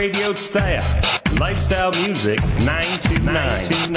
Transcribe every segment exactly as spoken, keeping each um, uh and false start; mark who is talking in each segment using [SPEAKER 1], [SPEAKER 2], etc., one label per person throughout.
[SPEAKER 1] Radio Tsutaya Lifestyle Music ナインツーナイン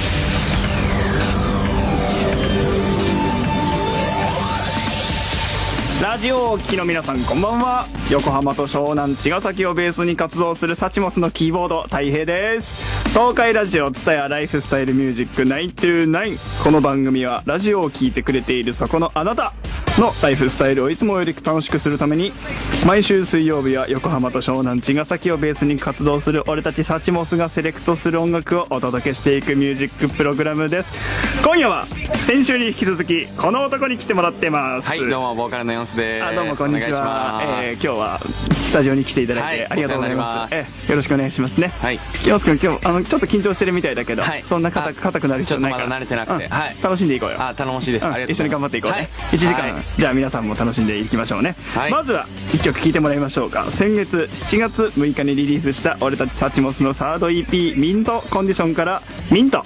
[SPEAKER 2] ラジオをお聞きの皆さんこんばんは。横浜と湘南茅ヶ崎をベースに活動するサチモスのキーボードたい平です。東海ラジオツタヤライフスタイルミュージックナインツーナイン。この番組はラジオを聴いてくれているそこのあなたのライフスタイルをいつもより楽しくするために、毎週水曜日は横浜と湘南茅ヶ崎をベースに活動する俺たちサチモスがセレクトする音楽をお届けしていくミュージックプログラムです。今夜は先週に引き続きこの男に来てもらってます。
[SPEAKER 3] はい、どうもボーカルのヨンスです。
[SPEAKER 2] あ、どうもこんにちは。えー、今日はスタジオに来ていただいて、はい、ありがとうございます。えー、よろしくお願いしますね。はい。ヨンス君今日あのちょっと緊張してるみたいだけど、はい、そんな硬硬くなる必要ないから。
[SPEAKER 3] ちょっとまだ慣れてなくて、うん、はい。
[SPEAKER 2] 楽しんでいこうよ。
[SPEAKER 3] あ、頼もしいです。うん、ありがとうございます。
[SPEAKER 2] 一緒に頑張っていこうね。はい、いちじかん、はい、じゃあ皆さんも楽しんでいきましょうね。はい、まずはいっきょく聴いてもらいましょうか。先月しちがつむいかにリリースした俺たちサチモスのサード イーピー ミントコンディションからミント。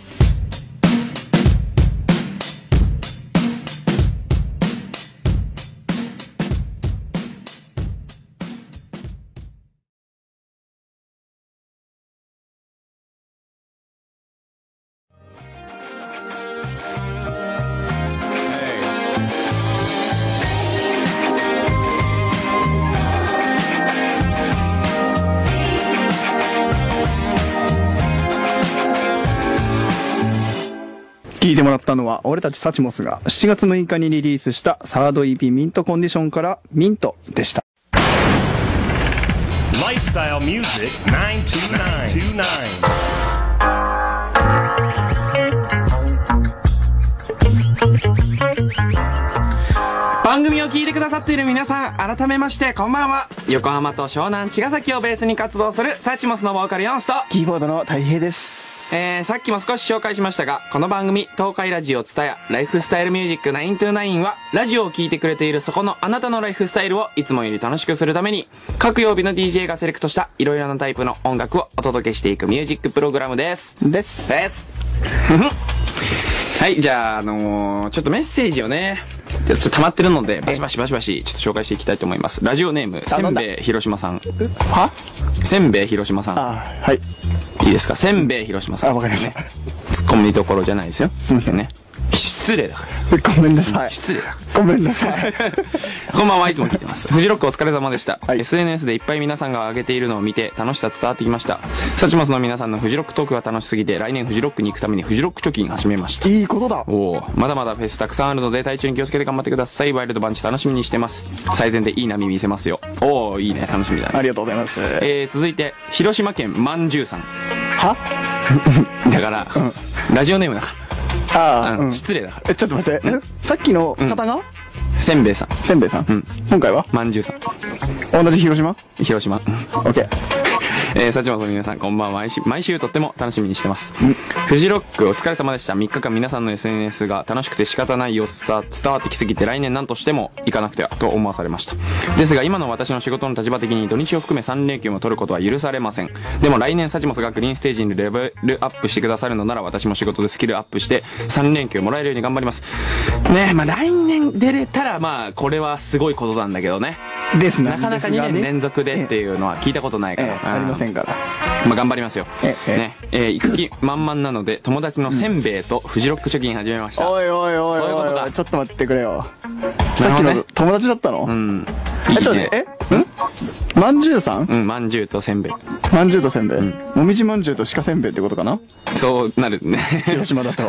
[SPEAKER 2] 聴いてもらったのは俺たちサチモスがしちがつむいかにリリースしたサード イーピー ミントコンディションからミントでした。
[SPEAKER 1] ライフスタイルミュージックナインツーナイン。
[SPEAKER 3] 番組を聞いてくださっている皆さん、改めましてこんばんは。横浜と湘南茅ヶ崎をベースに活動するサチモスのボーカルヨンスと
[SPEAKER 2] キーボードのたい平です。
[SPEAKER 3] えー、さっきも少し紹介しましたが、この番組東海ラジオツタヤライフスタイルミュージックナインツーナインはラジオを聞いてくれているそこのあなたのライフスタイルをいつもより楽しくするために、各曜日の ディージェー がセレクトしたいろいろなタイプの音楽をお届けしていくミュージックプログラムです
[SPEAKER 2] です
[SPEAKER 3] ですはい、じゃあ、あのー、ちょっとメッセージをね、ちょっと溜まってるのでバシバシバシバシちょっと紹介していきたいと思います。ラジオネームせんべい広島さん。
[SPEAKER 2] は
[SPEAKER 3] せんべい広島さん。
[SPEAKER 2] あ、はい、
[SPEAKER 3] いいですか。せんべい広島さん。
[SPEAKER 2] あ、わかりました。
[SPEAKER 3] ツッコミどころじゃないですよ。
[SPEAKER 2] すみませんね。
[SPEAKER 3] 失礼だか
[SPEAKER 2] ら。ごめんなさい。
[SPEAKER 3] 失礼だ。
[SPEAKER 2] ごめんなさい。
[SPEAKER 3] こんばんはいつも聞いてます。フジロックお疲れ様でした。
[SPEAKER 2] はい、
[SPEAKER 3] エスエヌエス でいっぱい皆さんが上げているのを見て楽しさ伝わってきました。サチモスの皆さんのフジロックトークが楽しすぎて、来年フジロックに行くためにフジロック貯金始めました。
[SPEAKER 2] いいことだ。
[SPEAKER 3] おお、まだまだフェスたくさんあるので体調に気をつけて頑張ってください。ワイルドバンチ楽しみにしてます。最前でいい波見せますよ。おお、いいね、楽しみだね。
[SPEAKER 2] ありがとうございます。
[SPEAKER 3] えー、続いて広島県まんじゅうさん。
[SPEAKER 2] は
[SPEAKER 3] だから、うん、ラジオネームだから。
[SPEAKER 2] ああ、
[SPEAKER 3] うん、失礼だから。
[SPEAKER 2] え、ちょっと待って、うん、さっきの方が、うん、
[SPEAKER 3] せんべいさん。
[SPEAKER 2] せんべいさん。うん。今回は
[SPEAKER 3] まんじゅうさ
[SPEAKER 2] ん。同じ広島？
[SPEAKER 3] 広島。オ
[SPEAKER 2] ッケー。
[SPEAKER 3] えー、サチモスの皆さんこんばんは。毎週、毎週とっても楽しみにしてます。うん、フジロックお疲れ様でした。みっかかん皆さんの エスエヌエス が楽しくて仕方ない様子が伝わってきすぎて、来年何としても行かなくてはと思わされました。ですが今の私の仕事の立場的に土日を含めさん連休も取ることは許されません。でも来年サチモスがグリーンステージにレベルアップしてくださるのなら、私も仕事でスキルアップしてさん連休もらえるように頑張ります。ねえ、まあ来年出れたらまあこれはすごいことなんだけどね。
[SPEAKER 2] ですね。
[SPEAKER 3] なかなかにねん連続でっていうのは聞いたことないから。
[SPEAKER 2] ええ、ありませんから。
[SPEAKER 3] まあ頑張りますよ。
[SPEAKER 2] ええ、
[SPEAKER 3] ね、えー、行く気満々なので友達のせんべいとフジロック貯金始めました。
[SPEAKER 2] おいおいおいおい、
[SPEAKER 3] そういうことか。
[SPEAKER 2] ちょっと待ってくれよ。さっきの友達だったの？
[SPEAKER 3] うん。
[SPEAKER 2] え、ちょっとね、え？ん？まんじゅうさん？
[SPEAKER 3] うん、まんじゅうとせんべい。
[SPEAKER 2] まんじゅうとせんべい。もみじまんじゅうと鹿せんべいってことかな？
[SPEAKER 3] そうなるね。
[SPEAKER 2] 広島だと。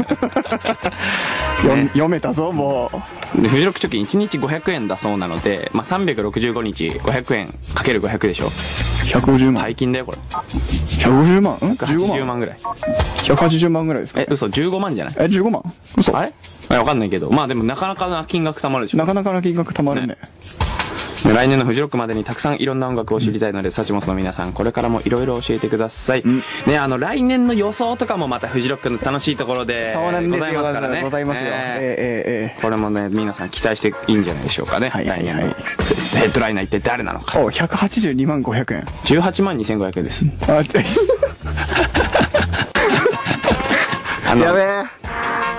[SPEAKER 2] 読めたぞも
[SPEAKER 3] う。フジロック貯金いちにちごひゃくえんだそうなので、まあさんびゃくろくじゅうごにちごひゃくえんかけるごひゃくでしょ。
[SPEAKER 2] ひゃくごじゅうまん。
[SPEAKER 3] 大金だよこれ。
[SPEAKER 2] ひゃくごじゅうまん？
[SPEAKER 3] ひゃくはちじゅうまんぐらい。
[SPEAKER 2] ひゃくはちじゅうまんぐらいですか？
[SPEAKER 3] え、嘘、じゅうごまんじゃない？
[SPEAKER 2] え、じゅうごまん？嘘？
[SPEAKER 3] あれ？わかんないけど、まあでもなかなかな金額貯まるでしょ。
[SPEAKER 2] なかなかな金額貯まるね。ね、
[SPEAKER 3] 来年のフジロックまでにたくさんいろんな音楽を知りたいので、うん、サチモスの皆さんこれからもいろいろ教えてください。うん、ね、あの来年の予想とかもまたフジロックの楽しいところでございますからね。
[SPEAKER 2] ございますよ。えー、えー、えー、
[SPEAKER 3] これもね皆さん期待していいんじゃないでしょうかね。はいはいはい。ヘッドライナー一体誰なのか。
[SPEAKER 2] お、ひゃくはちじゅうにまんごひゃくえん。
[SPEAKER 3] じゅうはちまんにせんごひゃくえんです。
[SPEAKER 2] あ、
[SPEAKER 3] あの
[SPEAKER 2] やべえ。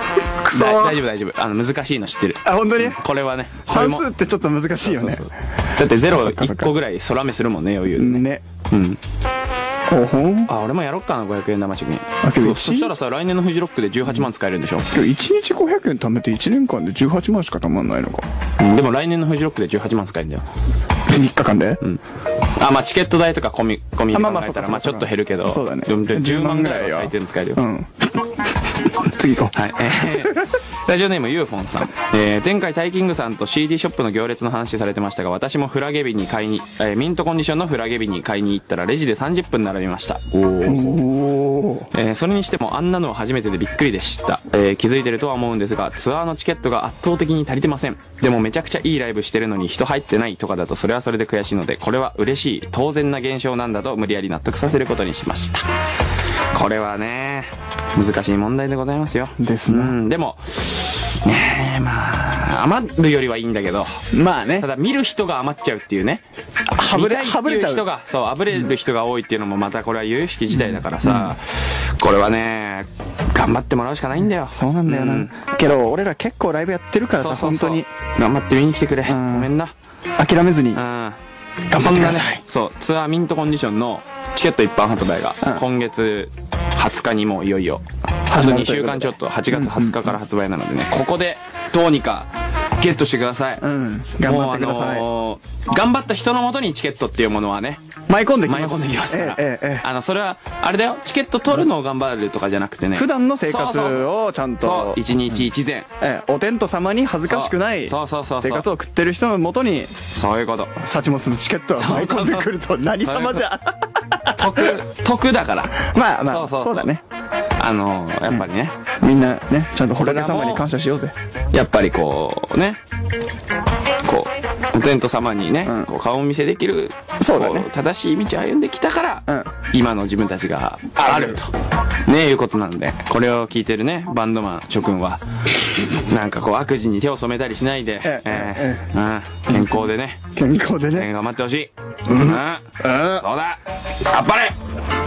[SPEAKER 2] くそー
[SPEAKER 3] だ大丈夫大丈夫。あの、難しいの知ってる。
[SPEAKER 2] あ、本当に
[SPEAKER 3] これはね、これ
[SPEAKER 2] 算
[SPEAKER 3] も
[SPEAKER 2] 数ってちょっと難しいよね。
[SPEAKER 3] そうそうそうだってゼロ
[SPEAKER 2] そっかそっか
[SPEAKER 3] いっこぐらい空目するもんね、余裕でね。
[SPEAKER 2] ね。
[SPEAKER 3] うん。
[SPEAKER 2] ほほん。
[SPEAKER 3] あ、俺もやろっかな、ごひゃくえん玉貯金。
[SPEAKER 2] あけど
[SPEAKER 3] そしたらさ、来年のフジロックでじゅうはちまん使えるんでしょ。
[SPEAKER 2] 今日いちにちごひゃくえん貯めていちねんかんでじゅうはちまんしか貯まんないのか。
[SPEAKER 3] うんでも来年のフジロックでじゅうはちまん使えるんだよ。
[SPEAKER 2] みっかかんで、
[SPEAKER 3] あ、まあチケット代とか込み、込みで
[SPEAKER 2] あまあまあ
[SPEAKER 3] 考えたら、
[SPEAKER 2] そうかそうか
[SPEAKER 3] まあちょっと減るけど。
[SPEAKER 2] そうだね
[SPEAKER 3] でもじゅうまん
[SPEAKER 2] じゅうまん
[SPEAKER 3] ぐ
[SPEAKER 2] ぐらいは
[SPEAKER 3] らいは最低で使えるよ。
[SPEAKER 2] うん次行こ
[SPEAKER 3] はい。えーラジオネームユーフォンさん。えー前回タイキングさんと シーディー ショップの行列の話されてましたが、私もフラゲビに買いに、えーミントコンディションのフラゲビに買いに行ったらレジでさんじゅっぷん並びました。おー。
[SPEAKER 2] う。おー。
[SPEAKER 3] えーそれにしてもあんなのは初めてでびっくりでした、えー気づいてるとは思うんですが、ツアーのチケットが圧倒的に足りてません。でもめちゃくちゃいいライブしてるのに人入ってないとかだとそれはそれで悔しいので、これは嬉しい当然な現象なんだと無理やり納得させることにしました。これはね、難しい問題でございますよ。
[SPEAKER 2] ですな
[SPEAKER 3] うん、でもねえ、まあ余るよりはいいんだけど、
[SPEAKER 2] まあね
[SPEAKER 3] た。だ見る人が余っちゃうっていうね、
[SPEAKER 2] はぶれ
[SPEAKER 3] 見たいっていう人がそうあぶれる人が多いっていうのもまたこれは由々しき事態だからさ、これはね頑張ってもらうしかないんだよ。
[SPEAKER 2] そうなんだよな。
[SPEAKER 3] うん
[SPEAKER 2] けど俺ら結構ライブやってるからさ、
[SPEAKER 3] そうそうそう
[SPEAKER 2] 本当に
[SPEAKER 3] 頑張って見に来てくれ、
[SPEAKER 2] ん
[SPEAKER 3] ごめんな。
[SPEAKER 2] 諦めずに。
[SPEAKER 3] うん、
[SPEAKER 2] 頑張ってください
[SPEAKER 3] ね、そうツアーミントコンディションのチケット一般発売が
[SPEAKER 2] うん
[SPEAKER 3] 今月はつかにもういよいよあ
[SPEAKER 2] 始
[SPEAKER 3] とにしゅう
[SPEAKER 2] まるということで
[SPEAKER 3] かんちょっとはちがつはつかから発売なのでね、ここでどうにかゲットしてください。
[SPEAKER 2] うん。頑張ってください。
[SPEAKER 3] もうあのー頑張った人のもとにチケットっていうものはね
[SPEAKER 2] 舞い込んできます。
[SPEAKER 3] 舞い込んできますから、
[SPEAKER 2] えええええ
[SPEAKER 3] あのそれはあれだよ、チケット取るのを頑張るとかじゃなくてね、
[SPEAKER 2] え普段の生活
[SPEAKER 3] そうそうそう
[SPEAKER 2] をちゃん
[SPEAKER 3] そ
[SPEAKER 2] と
[SPEAKER 3] う、一日一善、
[SPEAKER 2] ええお天道様に恥ずかしくない
[SPEAKER 3] そうそうそうそう
[SPEAKER 2] 生活を送ってる人のもとに
[SPEAKER 3] そういうこと
[SPEAKER 2] サチモスのチケットを舞い込んでくると何様じゃ。
[SPEAKER 3] 得得だから
[SPEAKER 2] まあまあ
[SPEAKER 3] そうそうそう
[SPEAKER 2] そうだね。
[SPEAKER 3] あのーやっぱりね、
[SPEAKER 2] みんなねちゃんと仏様に感謝しようぜ。
[SPEAKER 3] やっぱりこうね、こうお天道様にね、
[SPEAKER 2] うん
[SPEAKER 3] こう顔を見せできる、
[SPEAKER 2] そうだね
[SPEAKER 3] こ正しい道を歩んできたから、
[SPEAKER 2] うん
[SPEAKER 3] 今の自分たちがあるとねいうことなんで、これを聞いてるねバンドマン諸君はなんかこう悪事に手を染めたりしないで、
[SPEAKER 2] ええ
[SPEAKER 3] えーうん、健康でね、
[SPEAKER 2] 健康でね。
[SPEAKER 3] 頑張ってほしい。うん、そうだ、あっぱれ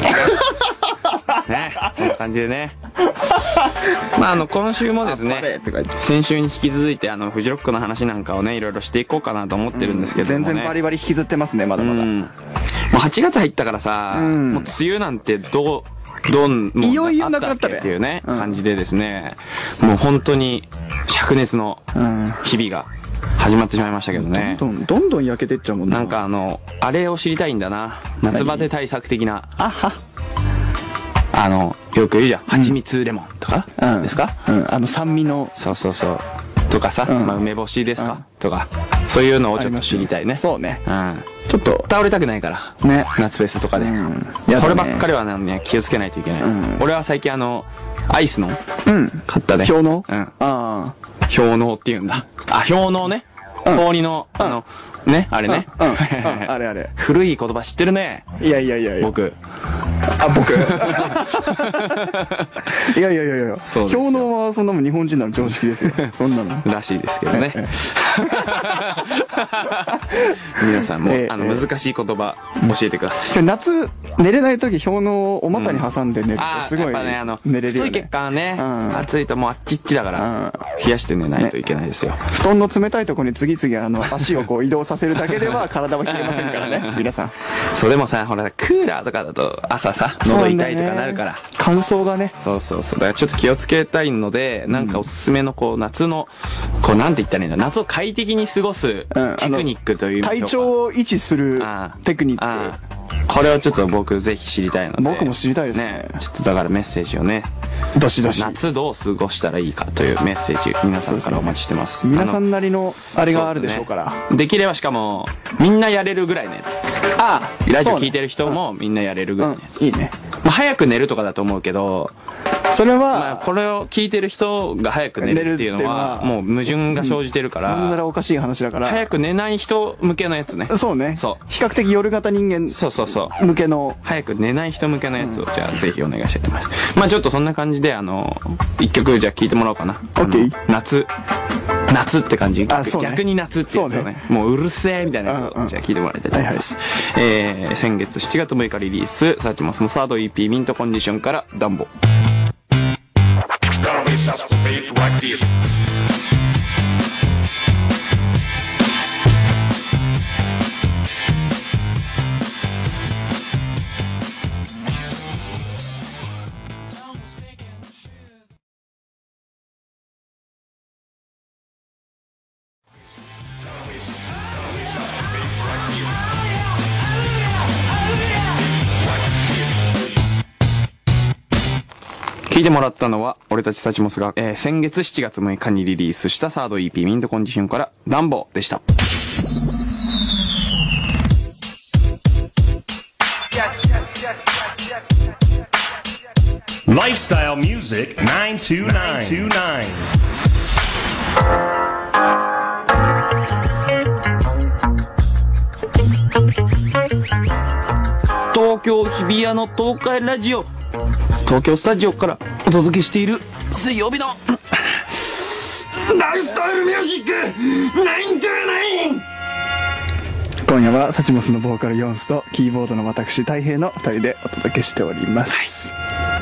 [SPEAKER 3] ね、そんな感じでね。まああの今週もですね、先週に引き続いてあのフジロックの話なんかをねいろいろしていこうかなと思ってるんですけどもね。
[SPEAKER 2] 全然バリバリ引きずってますねまだまだ。
[SPEAKER 3] うん。もうはちがつ入ったからさ、
[SPEAKER 2] ん
[SPEAKER 3] もう梅雨なんてどうどんもう
[SPEAKER 2] いよいよなく
[SPEAKER 3] あっ
[SPEAKER 2] なったべ
[SPEAKER 3] っけっていうね、
[SPEAKER 2] うん
[SPEAKER 3] 感じでですね、もう本当に灼熱の
[SPEAKER 2] うん。
[SPEAKER 3] 日々が始まってしまいましたけどね。
[SPEAKER 2] どんどんどんどん焼けてっちゃうもんな。
[SPEAKER 3] なんかあのあれを知りたいんだな、夏バテ対策的な。
[SPEAKER 2] あは。
[SPEAKER 3] あのよく言うじゃん、蜂蜜レモンとか、
[SPEAKER 2] うん
[SPEAKER 3] ですか。
[SPEAKER 2] うん。あの酸味の。
[SPEAKER 3] そうそうそうとかさ、
[SPEAKER 2] うん
[SPEAKER 3] まあ、梅干しですか、とかそういうのをちょっと知りたいね。
[SPEAKER 2] そうね。
[SPEAKER 3] うん、
[SPEAKER 2] ちょっと
[SPEAKER 3] 倒れたくないから
[SPEAKER 2] ね。
[SPEAKER 3] 夏フェスとかで、
[SPEAKER 2] うんやだね
[SPEAKER 3] こればっかりはね気をつけないといけない、
[SPEAKER 2] うん
[SPEAKER 3] 俺は最近あのアイスの
[SPEAKER 2] うん。
[SPEAKER 3] 買ったね
[SPEAKER 2] 氷の。
[SPEAKER 3] うん
[SPEAKER 2] ああ。
[SPEAKER 3] 氷のっていうんだ、あ氷のね、氷のあのねあれね、
[SPEAKER 2] うん。うんあれあれ。
[SPEAKER 3] 古い言葉知ってるね
[SPEAKER 2] いやいやいやいや。
[SPEAKER 3] 僕。
[SPEAKER 2] あ、僕。いやいやいやいや。
[SPEAKER 3] そうですよ
[SPEAKER 2] 氷のはそんなもん日本人なの常識ですよ。そんなの。
[SPEAKER 3] らしいですけどね皆さんも、
[SPEAKER 2] ええ
[SPEAKER 3] あの難しい言葉教えてください。
[SPEAKER 2] 今日夏寝れない時氷のをお股に挟んで寝る
[SPEAKER 3] あー
[SPEAKER 2] とすごい
[SPEAKER 3] やっぱねあの
[SPEAKER 2] 寝れるよね
[SPEAKER 3] 太い血。管はね、
[SPEAKER 2] うん
[SPEAKER 3] 暑いともうあっちっちだから、冷やして寝ないといけないですよ、
[SPEAKER 2] 布団の冷たいところに次々あの足をこう移動させるだけでは体は冷えませんからね皆さん。
[SPEAKER 3] そうでもさほらクーラーとかだと朝さ喉痛いとかなるから、
[SPEAKER 2] 乾燥がね。
[SPEAKER 3] そうそうそうだからちょっと気をつけたいので、なんかおすすめのこう夏のこうなんて言ったらいいんだ、夏を快適に過ごす
[SPEAKER 2] うん
[SPEAKER 3] テクニックという意味
[SPEAKER 2] 体調を維持するテクニッ
[SPEAKER 3] あーこれをちょっと僕ぜひ知りたいので、
[SPEAKER 2] 僕も知りたいですね
[SPEAKER 3] ちょっとだからメッセージをね、
[SPEAKER 2] ク。どしどし。
[SPEAKER 3] 夏どう過ごしたらいいかというメッセージ皆さんからお待ちしてます。
[SPEAKER 2] 皆さ
[SPEAKER 3] あの
[SPEAKER 2] んなりのあれがあるでしょうから。
[SPEAKER 3] そうねできればしかもみんなやれるぐらいのやつ、
[SPEAKER 2] ああ
[SPEAKER 3] ラジオ聞いてる人もみんなやれるぐらいのやつ、
[SPEAKER 2] いいね。
[SPEAKER 3] まあ、早く寝るとかだと思うけど、
[SPEAKER 2] それ
[SPEAKER 3] まあ、
[SPEAKER 2] は、
[SPEAKER 3] これを聞いてる人が早く寝るっていうのは
[SPEAKER 2] 寝るっていうのは
[SPEAKER 3] もう矛盾が生じてるか
[SPEAKER 2] まんざ
[SPEAKER 3] ら、
[SPEAKER 2] らおかしい話だから。
[SPEAKER 3] 早く寝ない人向けのやつね。
[SPEAKER 2] そうね。
[SPEAKER 3] そう
[SPEAKER 2] 比較的夜型人間
[SPEAKER 3] そうそうそう
[SPEAKER 2] 向けの。
[SPEAKER 3] 早く寝ない人向けのやつをじゃあぜひお願いしたいと思います。まあちょっとそんな感じであの一曲じゃあ聴いてもらおうかな。
[SPEAKER 2] オッケー
[SPEAKER 3] あの夏夏って感じ、
[SPEAKER 2] あそうね
[SPEAKER 3] 逆に夏ってやつをねもううるせえみたいなやつ
[SPEAKER 2] うんうん
[SPEAKER 3] をじゃあ聴いてもらいたいと思います。えー、先月しちがつむいかリリースサーチモスのサード イーピー ミントコンディションからダンボ。
[SPEAKER 1] Don't be shy.
[SPEAKER 4] just made like this.
[SPEAKER 3] 聞いてもらったのは、俺たちタチモスが、えー、先月しちがつむいかにリリースしたサード イーピー ミントコンディションからダンボでした。
[SPEAKER 1] Lifestyle Music ナインツーナイン。
[SPEAKER 3] 東京日比谷の東海ラジオ、東京スタジオからお届けしている水曜日のライフスタイルミュージックナインツーナイン。
[SPEAKER 2] 今夜はサチモスのボーカルヨンスとキーボードの私大平のふたりでお届けしております、はい、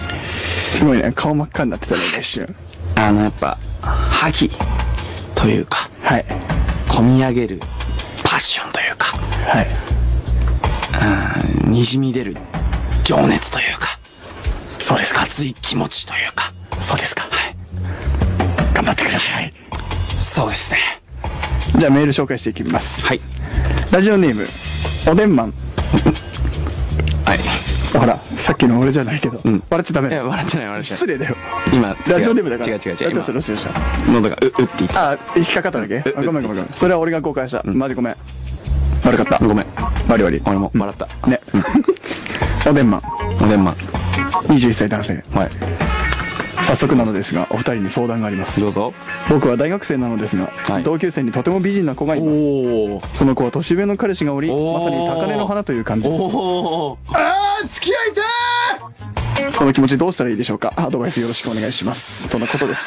[SPEAKER 2] すごいね、顔真っ赤になってたね一瞬。
[SPEAKER 3] あのやっぱ覇気というか、
[SPEAKER 2] はい、
[SPEAKER 3] 込み上げるパッションというか、
[SPEAKER 2] はい、
[SPEAKER 3] うん、にじみ出る情熱というか、
[SPEAKER 2] そうですか、
[SPEAKER 3] 熱い気持ちというか、
[SPEAKER 2] そうですか、
[SPEAKER 3] はい、
[SPEAKER 2] 頑張ってください。
[SPEAKER 3] そうですね。
[SPEAKER 2] じゃあメール紹介していきます。
[SPEAKER 3] はい。
[SPEAKER 2] ラジオネームおでんマン。
[SPEAKER 3] はい。
[SPEAKER 2] ほらさっきの俺じゃないけど、
[SPEAKER 3] うん、
[SPEAKER 2] 笑っちゃダメ。
[SPEAKER 3] いや笑ってない笑ってない。
[SPEAKER 2] 失礼だよ。
[SPEAKER 3] 今
[SPEAKER 2] ラジオネームだから。
[SPEAKER 3] 違う違う違う。
[SPEAKER 2] どうしたどうしたどうした。
[SPEAKER 3] 喉がううって言った。
[SPEAKER 2] あ、引っかかっただけ。ごめんごめんごめん。それは俺が誤解した。マジごめん。悪かった。
[SPEAKER 3] ごめん。
[SPEAKER 2] 悪い悪い。
[SPEAKER 3] 俺も笑った。
[SPEAKER 2] ね。おでんマン。
[SPEAKER 3] おでんマン。
[SPEAKER 2] にじゅういっさい男性。
[SPEAKER 3] はい。
[SPEAKER 2] 早速なのですがお二人に相談があります。
[SPEAKER 3] どうぞ。
[SPEAKER 2] 僕は大学生なのですが、はい、同級生にとても美人な子がいます。その子は年上の彼氏がおり、まさに高嶺の花という感じです。
[SPEAKER 3] お
[SPEAKER 2] あー付き合いたー。この気持ちどうしたらいいでしょうか。アドバイスよろしくお願いしますとのことです。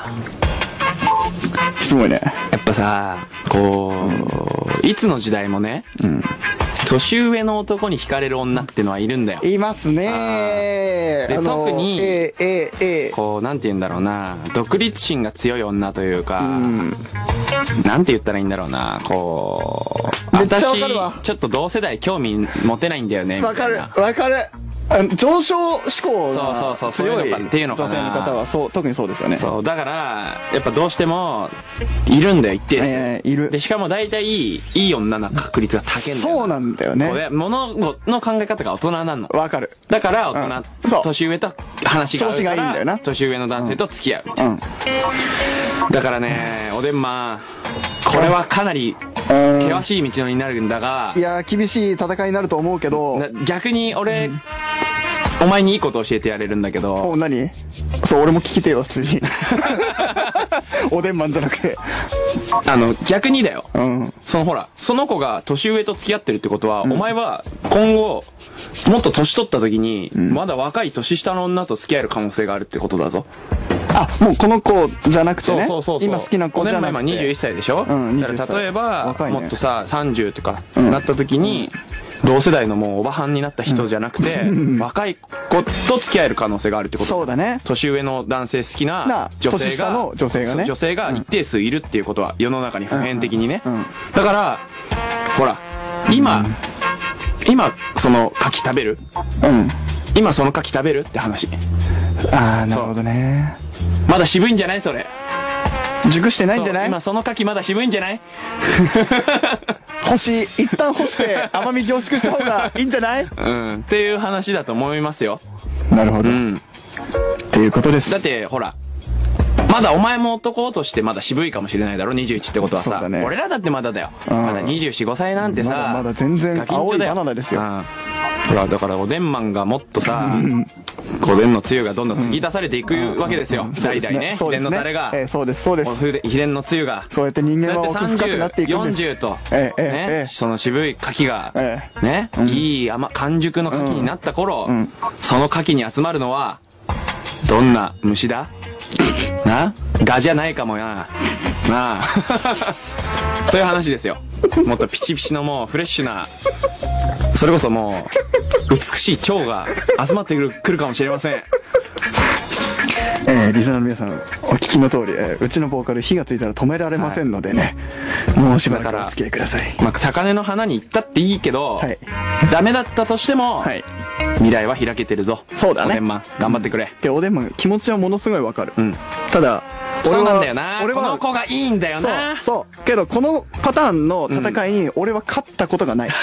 [SPEAKER 2] すごいね。
[SPEAKER 3] やっぱさ、こう、うん、いつの時代もね、うん、年上の男に惹かれる女ってのはいるんだよ。
[SPEAKER 2] いますね。
[SPEAKER 3] で、特に、
[SPEAKER 2] えーえーえー、
[SPEAKER 3] こう、なんて言うんだろうな、独立心が強い女というか、うん、なんて言ったらいいんだろうな、こう、私、ちょっと同世代興味持てないんだよね。
[SPEAKER 2] わかる、わかる。上昇志向が強い
[SPEAKER 3] っていうのかな、
[SPEAKER 2] 女性の方はそう特にそうですよね。
[SPEAKER 3] そうだからやっぱどうしてもいるんだよ一定数、
[SPEAKER 2] えー、いる。
[SPEAKER 3] でしかも大体いいいい女の確率が高いんだよ。
[SPEAKER 2] そうなんだよね。
[SPEAKER 3] これ物の考え方が大人なの。
[SPEAKER 2] わかる。
[SPEAKER 3] だから大人、うん、年上と話が合うから
[SPEAKER 2] 調子がいいんだよな。
[SPEAKER 3] 年上の男性と付き合う、うん、だからね、おでんまんこれはかなり険しい道のりになるんだが、
[SPEAKER 2] いや厳しい戦いになると思うけど、
[SPEAKER 3] 逆に俺、うん、お前にいいこと教えてやれるんだけど。
[SPEAKER 2] お、何？そう、俺も聞きてよ普通に。おでんマンじゃなくて、
[SPEAKER 3] あの逆にだよ、
[SPEAKER 2] うん、
[SPEAKER 3] そのほらその子が年上と付き合ってるってことは、うん、お前は今後もっと年取った時に、うん、まだ若い年下の女と付き合える可能性があるってことだぞ。
[SPEAKER 2] あ、もうこの子じゃなくてね。
[SPEAKER 3] そうそうそうそう。
[SPEAKER 2] 今好きな子じゃなくて。
[SPEAKER 3] 今にじゅういっさいでしょ。うん、だから例えば、ね、もっとささんじゅうとかなった時に、うん、同世代のもうおばはんになった人じゃなくて、うん、若い子と付き合える可能性があるってこと。
[SPEAKER 2] そうだね。
[SPEAKER 3] 年上の男性好きな女性が
[SPEAKER 2] の女性がね、
[SPEAKER 3] 女性が一定数いるっていうことは世の中に普遍的にね。うんうん、だからほら今、うん、今その牡蠣食べる？うん。今その牡蠣食べるって話。
[SPEAKER 2] ああ、なるほどね。
[SPEAKER 3] まだ渋いんじゃないそれ。
[SPEAKER 2] 熟してないんじゃない？
[SPEAKER 3] 今その牡蠣まだ渋いんじゃない？
[SPEAKER 2] 干し、一旦干して甘み凝縮した方がいいんじゃない？
[SPEAKER 3] うん。っていう話だと思いますよ。
[SPEAKER 2] なるほど。
[SPEAKER 3] うん。
[SPEAKER 2] っていうことです。
[SPEAKER 3] だってほら、まだお前も男としてまだ渋いかもしれないだろ、にじゅういちってことはさ、ね、俺らだってまだだよ、うん、まだにじゅうよん、ごさいなんてさ、
[SPEAKER 2] まだまだ全然青いバナナですよ、うん、
[SPEAKER 3] ほらだからおでんマンがもっとさ、おでんのつゆがどんどん継ぎ足されていくわけですよ、代々ね、秘伝のタレが、
[SPEAKER 2] えー、そうですそうです、
[SPEAKER 3] 秘伝のつゆが
[SPEAKER 2] そうやって人間は奥深くなっていくんです。
[SPEAKER 3] よんじゅうと、
[SPEAKER 2] えーえー
[SPEAKER 3] ね
[SPEAKER 2] えー、
[SPEAKER 3] その渋い牡蠣が、
[SPEAKER 2] えー、
[SPEAKER 3] ね、うん、いい甘完熟の牡蠣になった頃、うん、その牡蠣に集まるのはどんな虫だな、ガじゃないかもな。なあ。そういう話ですよ。もっとピチピチのもうフレッシュな、それこそもう、美しい蝶が集まってくる、くるかもしれません。
[SPEAKER 2] えー、リスナーの皆さんお聞きの通り、えー、うちのボーカル火がついたら止められませんのでね、はい、もうしばらくお付き合いください。
[SPEAKER 3] まあ、高嶺の花に行ったっていいけど、はい、ダメだったとしても、はい、未来は開けてるぞ。
[SPEAKER 2] そうだね。
[SPEAKER 3] おでんマン頑張ってくれ。
[SPEAKER 2] で、おでんマン気持ちはものすごいわかる、うん、ただ
[SPEAKER 3] そうなんだよな、俺はこの子がいいんだよな。
[SPEAKER 2] そうそうけどこのパターンの戦いに俺は勝ったことがない、うん、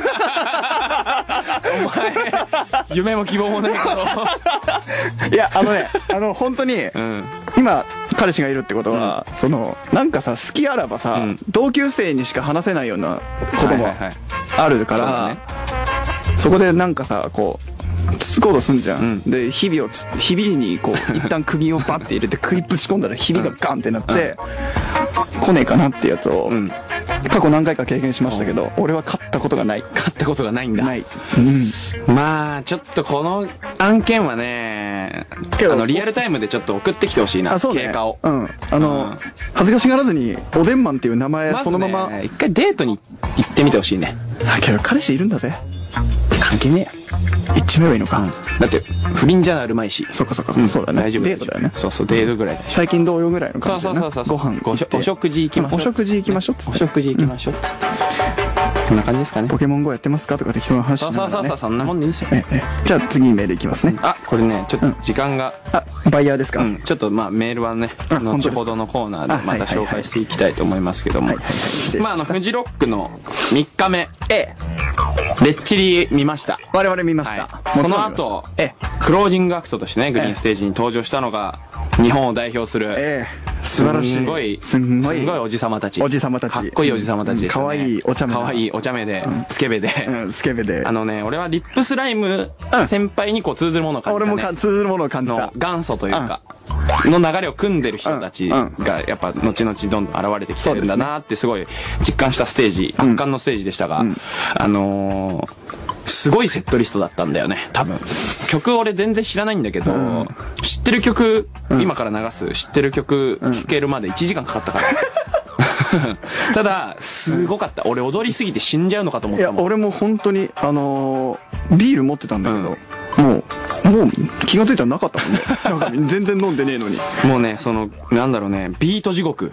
[SPEAKER 3] お前夢も希望もないけど
[SPEAKER 2] いやあのねあの本当に、うん、今彼氏がいるってことは、うん、そのなんかさ好きあらばさ、うん、同級生にしか話せないようなこともあるから、はいはいはい、そ, ね、そこでなんかさこうつつこうとすんじゃん、うん、でひびをつひびにこう一旦釘をバッて入れて食いぶち込んだらひびがガンってなって、うん、来ねえかなってやつを、うん、過去何回か経験しましたけど、俺は勝ったことがない。
[SPEAKER 3] 勝ったことがないんだ。
[SPEAKER 2] ない、
[SPEAKER 3] うん、まあちょっとこの案件はねあのリアルタイムでちょっと送ってきてほしいな、
[SPEAKER 2] あそうね、
[SPEAKER 3] 経過を、
[SPEAKER 2] うん、あの、うん、恥ずかしがらずにおでんマンっていう名前そのまま、
[SPEAKER 3] ね、一回デートに行ってみてほしいね。
[SPEAKER 2] あけど彼氏いるんだぜ。
[SPEAKER 3] 関係ねえよ。
[SPEAKER 2] 言っちまえばいいのか、うん、
[SPEAKER 3] だって不倫じゃあるまいし。
[SPEAKER 2] そっかそっか、うん、そうだね、
[SPEAKER 3] 大丈夫。
[SPEAKER 2] デートだよね。
[SPEAKER 3] そうそう、デートぐらい。
[SPEAKER 2] 最近同様ぐらいの感じで、ね、
[SPEAKER 3] そうそうそうそう、
[SPEAKER 2] ご飯
[SPEAKER 3] ごお食事行きましょう、
[SPEAKER 2] お食事行きましょう、
[SPEAKER 3] お食事行きましょう、こんな感じですかね。
[SPEAKER 2] ポケモン ゴー やってますかとか適当な話しながらね。
[SPEAKER 3] そうそうそう、そんなもんでいいですよ、
[SPEAKER 2] ええ、じゃあ次メールいきますね。
[SPEAKER 3] あ、これねちょっと時間が、
[SPEAKER 2] うん、あバイヤーですか、
[SPEAKER 3] うん、ちょっとまあメールはね後ほどのコーナーでまた紹介していきたいと思いますけども、まああのフジロックのみっかめ A レッチリ見ました。
[SPEAKER 2] 我々見ました、
[SPEAKER 3] はい、その後えクロージングアクトとしてねグリーンステージに登場したのが日本を代表する、
[SPEAKER 2] ええ、素晴らしい、
[SPEAKER 3] すごい
[SPEAKER 2] すんごい
[SPEAKER 3] すごいおじさまたち、
[SPEAKER 2] おじさまたち、
[SPEAKER 3] かっこいいおじさまたちでしたね。
[SPEAKER 2] かわいいお茶目、
[SPEAKER 3] かわいいお茶目で、うん、スケベで、
[SPEAKER 2] うん、スケベで、
[SPEAKER 3] あのね俺はリップスライム先輩にこう通ずるものを感じた、ね、
[SPEAKER 2] 俺も通ずるものを感じた。
[SPEAKER 3] 元祖というか、うん、の流れを組んでる人たちがやっぱ後々どんどん現れてきてるんだなってすごい実感したステージ、圧巻のステージでしたが、うん、あのーすごいセットリストだったんだよね多分。曲俺全然知らないんだけど、うん、知ってる曲、うん、今から流す知ってる曲聴けるまでいちじかんかかったからただすごかった。俺踊りすぎて死んじゃうのかと思ったもん。
[SPEAKER 2] いや俺も本当にあのー、ビール持ってたんだけど、うん、もうもう気がついたらなかったもんねなんか全然飲んでねえのに
[SPEAKER 3] もうねそのなんだろうねビート地獄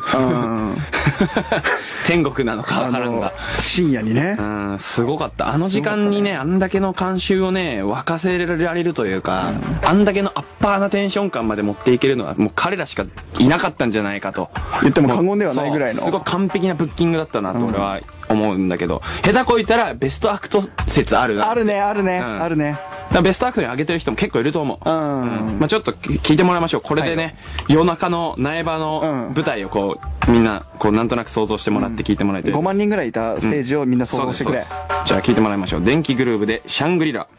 [SPEAKER 3] 天国なのかわからんが
[SPEAKER 2] 深夜にね、
[SPEAKER 3] うん、すごかった。あの時間にねあんだけの監修をね沸かせられるというか、うん、あんだけのアッパーなテンション感まで持っていけるのはもう彼らしかいなかったんじゃないかと
[SPEAKER 2] 言っても過言ではないぐらいの
[SPEAKER 3] すごい完璧なブッキングだったなと俺は思うんだけど、うん、下手こいたらベストアクト説あるな。
[SPEAKER 2] あるねあるね、うん、あるね。
[SPEAKER 3] だベストアクトに上げてる人も結構いると思う。うん、うん、まあちょっと聞いてもらいましょう。これでね、はい、夜中の苗場の舞台をこうみんなこうなんとなく想像してもらって聞いてもらいたいです。
[SPEAKER 2] ごまんにんぐらいいたステージをみんな想像してくれ、うん、
[SPEAKER 3] じゃあ聞いてもらいましょう。電気グルーヴでシャングリラ。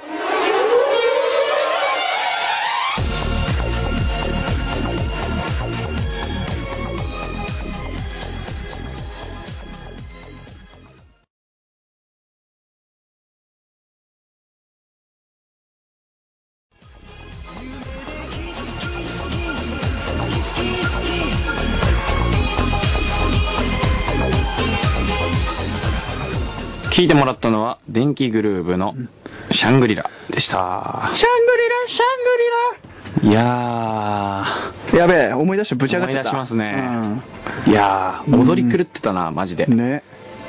[SPEAKER 3] 聞いてもらったのは電気グルーヴのシャングリラでした。
[SPEAKER 2] シャングリラシャングリラ。
[SPEAKER 3] いや
[SPEAKER 2] ーやべえ思い出してぶち上がっちゃった。
[SPEAKER 3] 思い出しますね、うん、いやー踊り狂ってたな、うん、マジで
[SPEAKER 2] ね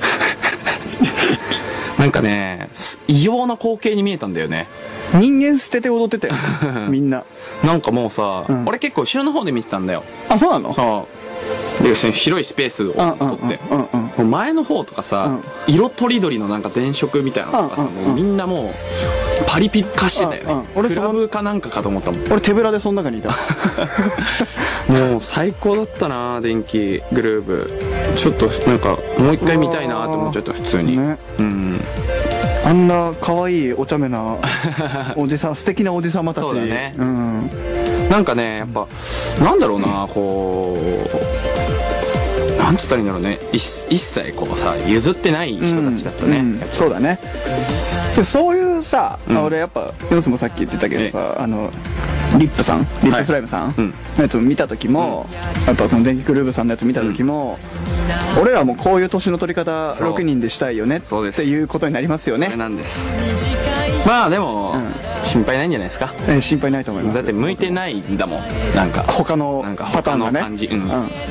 [SPEAKER 3] なんかね異様な光景に見えたんだよね。
[SPEAKER 2] 人間捨てて踊ってたよみんな
[SPEAKER 3] なんかもうさ、うん、俺結構後ろの方で見てたんだよ。
[SPEAKER 2] あそうなの。
[SPEAKER 3] そうで広いスペースを取ってもう前の方とかさ、うん、色とりどりのなんか電飾みたいなのとかさ、うんうん、もうみんなもうパリピ化してたよね、うんうん、俺クラブかなんかかと思ったもん。
[SPEAKER 2] 俺手ぶらでその中にいた
[SPEAKER 3] もう最高だったな電気グルーヴ。ちょっとなんかもう一回見たいなと思っちゃった普通に、ね、うん、
[SPEAKER 2] あんな可愛いお茶目なおじさん素敵なおじさまたち。
[SPEAKER 3] そうだね、うん、なんかねやっぱなんだろうなこうなんつったらいいんだろうね。一, 一切こうさ譲ってない人たちだったね、うんうん、
[SPEAKER 2] そうだね。でそういうさ、うん、俺やっぱヨンスもさっき言ってたけどさ、あのリップさんリップスライムさんのやつを見た時も、うん、やっぱこの電気グルーヴさんのやつ見た時も、うん、俺らもこういう年の取り方ろくにんでしたいよねっていうことになりますよね。
[SPEAKER 3] それなんです。まあでも、うん心配ないんじゃないですか。
[SPEAKER 2] えー心配ないと思います。
[SPEAKER 3] だって向いてないんだもん、なんか
[SPEAKER 2] 他の
[SPEAKER 3] なんか
[SPEAKER 2] パターンがね
[SPEAKER 3] 他の感じ、うん
[SPEAKER 2] うん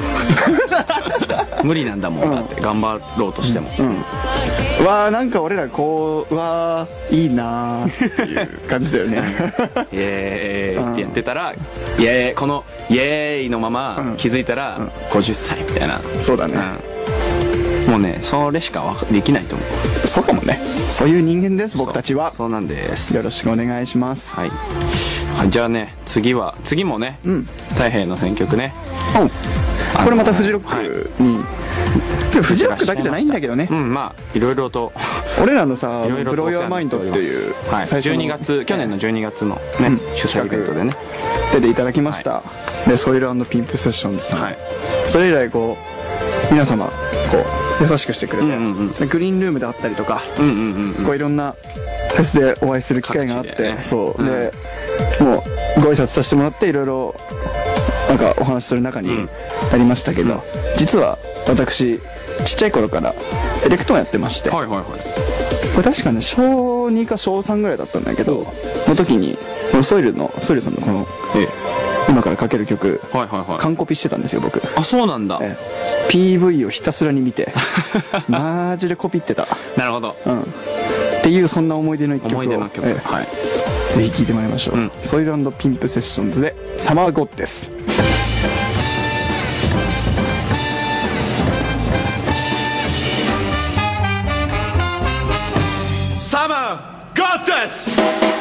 [SPEAKER 3] 無理なんだもん、だって頑張ろうとしても、
[SPEAKER 2] うわーなんか俺らこううわーいいなーっていう感じだよね
[SPEAKER 3] イエーイってやってたら、イエーイこのイエーイのまま
[SPEAKER 2] うん
[SPEAKER 3] 気づいたらごじゅっさいみたいな、
[SPEAKER 2] そうだね、
[SPEAKER 3] うん、もうねそれしかわかできないと思う。
[SPEAKER 2] そうかもね。そういう人間です僕たちは。
[SPEAKER 3] そうなんです。
[SPEAKER 2] よろしくお願いします。
[SPEAKER 3] はい、はい、じゃあね次は次もね、
[SPEAKER 2] うん
[SPEAKER 3] 太平の選曲ね、
[SPEAKER 2] うんこれまたフジロ
[SPEAKER 3] はい
[SPEAKER 2] ックに、けどフジロックだけじゃないんだけどね、
[SPEAKER 3] うんまあいろいろと
[SPEAKER 2] 俺らのさ
[SPEAKER 3] いろいろと
[SPEAKER 2] ブローヤーマインドっていう
[SPEAKER 3] はい、
[SPEAKER 2] 最初の
[SPEAKER 3] じゅうにがつ去年のじゅうにがつのね、
[SPEAKER 2] うん
[SPEAKER 3] 主催イベントでね、
[SPEAKER 2] 出ていただきました、でソイル&ピンプセッションズさん、
[SPEAKER 3] はい
[SPEAKER 2] それ以来こう皆様こう優しくしてくれて、
[SPEAKER 3] うんうんうん
[SPEAKER 2] でグリーンルームであったりとか、
[SPEAKER 3] うんうんうんうん
[SPEAKER 2] こういろんなフェスでお会いする機会があって、
[SPEAKER 3] 各地でね
[SPEAKER 2] そう、
[SPEAKER 3] うん
[SPEAKER 2] でもうご挨拶させてもらっていろいろなんかお話しする中に
[SPEAKER 3] うん
[SPEAKER 2] ありましたけど、
[SPEAKER 3] うん
[SPEAKER 2] 実は私ちっちゃい頃からエレクトーンやってまして、
[SPEAKER 3] はいはいはい
[SPEAKER 2] これ確かねしょうにかしょうさんぐらいだったんだけど、その時にこのソイルのソイルさんのこの
[SPEAKER 3] え
[SPEAKER 2] 今からかける曲
[SPEAKER 3] はいはいはい
[SPEAKER 2] 完コピしてたんですよ僕。
[SPEAKER 3] あそうなんだ、
[SPEAKER 2] ええ ピーブイ をひたすらに見てマジでコピってた、
[SPEAKER 3] なるほど、
[SPEAKER 2] うん、っていうそんな思い出の一曲を
[SPEAKER 3] 思い出の曲、
[SPEAKER 2] ええ
[SPEAKER 3] はい
[SPEAKER 2] ぜひ聴いてもらいましょう、
[SPEAKER 3] うん
[SPEAKER 2] ソイル&ピンプセッションズでサマーゴッデス。
[SPEAKER 1] サマーゴッデス。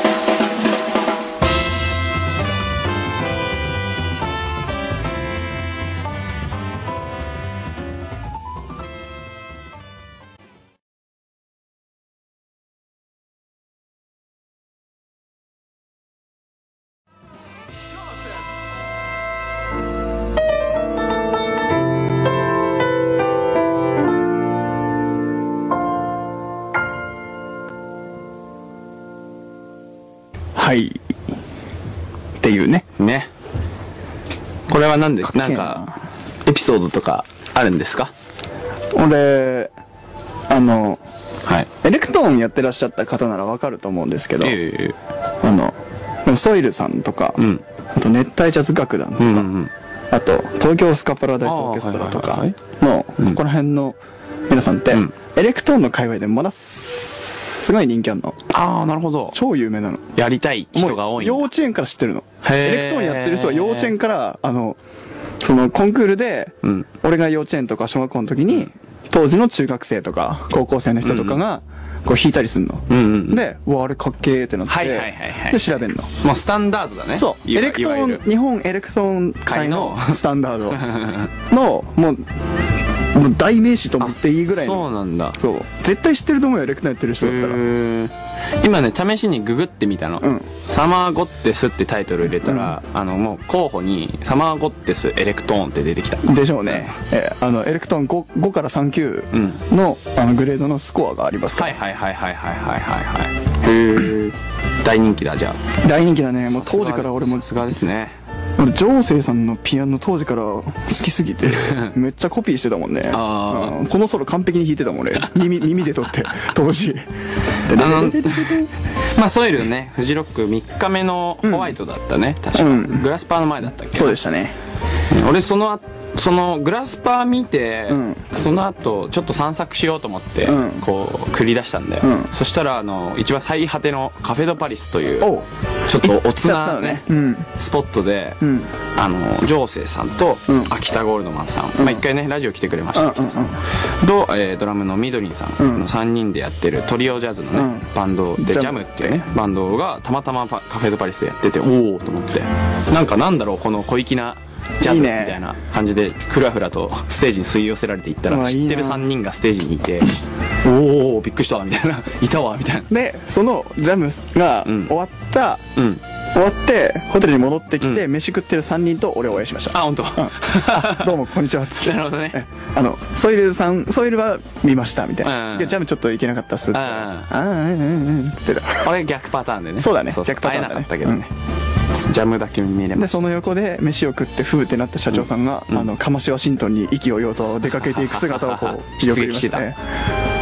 [SPEAKER 2] はいっていうね。
[SPEAKER 3] ねこれはなんで
[SPEAKER 2] かっけえな
[SPEAKER 3] なんかエピソードとかあるんですか。
[SPEAKER 2] 俺あの
[SPEAKER 3] はい
[SPEAKER 2] エレクトーンやってらっしゃった方ならわかると思うんですけど、
[SPEAKER 3] ええ
[SPEAKER 2] あのソイルさんとか、
[SPEAKER 3] うん
[SPEAKER 2] あと熱帯ジャズ楽団とか、
[SPEAKER 3] うんうん
[SPEAKER 2] あと東京スカパラダイスオーケストラとか
[SPEAKER 3] あーはいはい
[SPEAKER 2] のここら辺の皆さんって、
[SPEAKER 3] うん
[SPEAKER 2] エレクトーンの界隈でものすごい人気あるの。
[SPEAKER 3] ああなるほど、
[SPEAKER 2] 超有名なの。
[SPEAKER 3] やりたい人が多いんだ。
[SPEAKER 2] もう幼稚園から知ってるの。
[SPEAKER 3] へー
[SPEAKER 2] エレクトーンやってる人は幼稚園からあのそのコンクールで、
[SPEAKER 3] うん
[SPEAKER 2] 俺が幼稚園とか小学校の時に当時の中学生とか高校生の人とかがこう弾いたりすんの、
[SPEAKER 3] うんうんうん
[SPEAKER 2] でうわあれかっけーってなって、
[SPEAKER 3] はいはいはいはい
[SPEAKER 2] で調べんの。
[SPEAKER 3] もうスタンダードだね。
[SPEAKER 2] そう
[SPEAKER 3] いわ
[SPEAKER 2] エレクト
[SPEAKER 3] いわゆる
[SPEAKER 2] ーン日本エレクトーン界の
[SPEAKER 3] 界の
[SPEAKER 2] スタンダードのもうもう代名詞とも言っていいぐらいの。
[SPEAKER 3] そうなんだ。
[SPEAKER 2] そう絶対知ってると思うよエレクトーンやってる人だったら。
[SPEAKER 3] へー今ね試しにググってみたの、
[SPEAKER 2] うん
[SPEAKER 3] サマーゴッデスってタイトル入れたら、あのもう候補にサマーゴッデスエレクトーンって出てきた。
[SPEAKER 2] でしょうね、えーあのエレクトーン ご, ごからさん級
[SPEAKER 3] うん
[SPEAKER 2] の,、あのグレードのスコアがありますから、
[SPEAKER 3] はいはいはいはいはいはいはいはいへえ大人気だじゃあ。
[SPEAKER 2] 大人気だね。もう当時から俺も
[SPEAKER 3] さすがですね。
[SPEAKER 2] 俺常生さんのピアノ当時から好きすぎてめっちゃコピーしてたもんね。
[SPEAKER 3] あー
[SPEAKER 2] うんこのソロ完璧に弾いてたもん俺耳耳で撮って当時
[SPEAKER 3] あのまあソイルねフジロックみっかめのホワイトだったね、確か、
[SPEAKER 2] うん
[SPEAKER 3] グラスパーの前だったっけ。
[SPEAKER 2] そうでしたね。
[SPEAKER 3] 俺そのあそのグラスパー見て、
[SPEAKER 2] うん
[SPEAKER 3] その後ちょっと散策しようと思って、
[SPEAKER 2] うん
[SPEAKER 3] こう繰り出したんだよ、
[SPEAKER 2] うん
[SPEAKER 3] そしたらあの一番最果てのカフェ・ド・パリスという
[SPEAKER 2] おう
[SPEAKER 3] ちょっとおつ
[SPEAKER 2] 行っちゃったの
[SPEAKER 3] なね
[SPEAKER 2] うん
[SPEAKER 3] スポットで、
[SPEAKER 2] うん
[SPEAKER 3] あのジョーセイさんと
[SPEAKER 2] うん
[SPEAKER 3] 秋田ゴールドマンさん、
[SPEAKER 2] うん
[SPEAKER 3] まあ、一回ねラジオ来てくれました、
[SPEAKER 2] うんうんうん
[SPEAKER 3] と、えードラムのみどりんさん
[SPEAKER 2] うん
[SPEAKER 3] のさんにんでやってるトリオジャズのね、
[SPEAKER 2] うん
[SPEAKER 3] バンドで
[SPEAKER 2] ジャム
[SPEAKER 3] ジャムっていうねバンドがたまたまパカフェ・ド・パリスでやってておおと思ってなんかなんだろうこの小粋なジャズみ
[SPEAKER 2] いいね
[SPEAKER 3] たいな感じでふらふらとステージに吸い寄せられていった
[SPEAKER 2] うわいいな
[SPEAKER 3] ら知ってるさんにんがステージにいておおびっくりしたみたいないたわみたいな
[SPEAKER 2] でそのジャムが
[SPEAKER 3] うん
[SPEAKER 2] 終わった、
[SPEAKER 3] うん
[SPEAKER 2] 終わってホテルに戻ってきて、飯食ってるさんにんと俺お会いしました。
[SPEAKER 3] あ本当、
[SPEAKER 2] あどうもこんにちはっつって
[SPEAKER 3] なるほどね
[SPEAKER 2] えあのソイルさんソイルは見ましたみたいな、
[SPEAKER 3] うん
[SPEAKER 2] いやジャムちょっと行けなかったっすっつって
[SPEAKER 3] うん
[SPEAKER 2] ああうんうんうんっつってた。
[SPEAKER 3] 俺逆パターンでね
[SPEAKER 2] そうだね
[SPEAKER 3] そう
[SPEAKER 2] 逆パターンだね
[SPEAKER 3] 会えなかったけどね、ジャムだけ見れました
[SPEAKER 2] でその横で飯を食ってフーってなった社長さんが、
[SPEAKER 3] うん
[SPEAKER 2] あのカマシワシントンに意気揚々と出かけていく姿をこう
[SPEAKER 3] 出
[SPEAKER 2] 見送り
[SPEAKER 3] 撃してた
[SPEAKER 2] ましたね。